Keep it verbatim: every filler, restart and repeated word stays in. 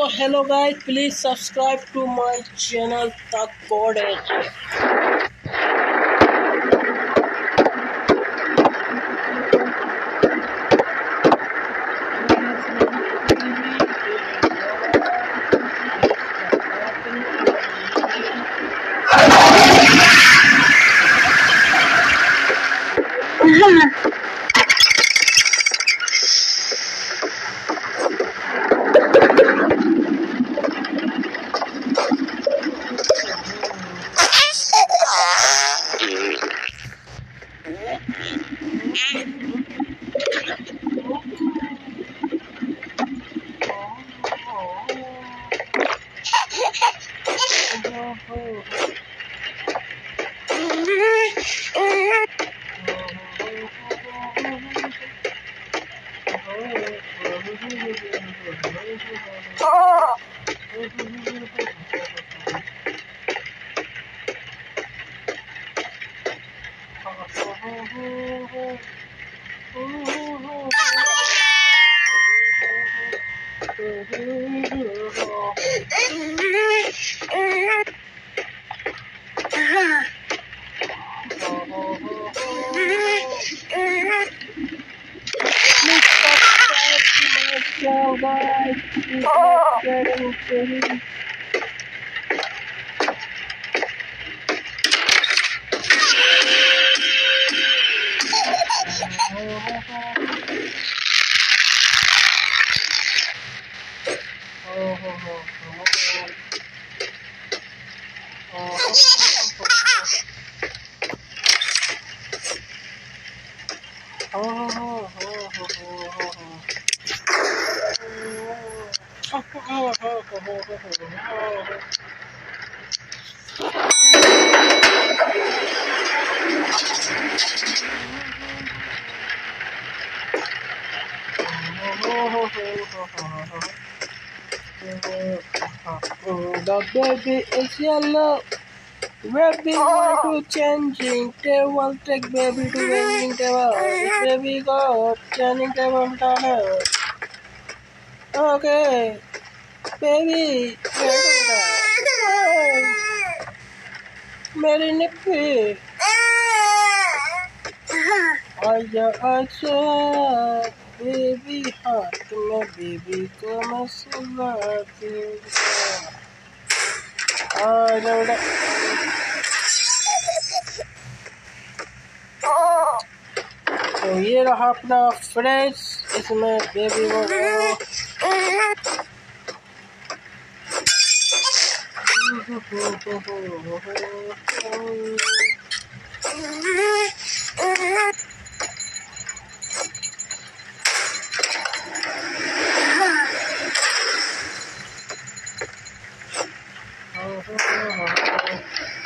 So hello guys, please subscribe to my channel The Cottage. So guys, please getting ready. The baby is yellow. Baby want to changing table. Take baby to changing table. Baby go changing table. Tada. Okay. Baby. मेरी निप्पी आजा आजा baby हाथ में baby को मैं सुलाती आजा बेटा तो ये रहा अपना फ्रेश इसमें बेबी वो Oh,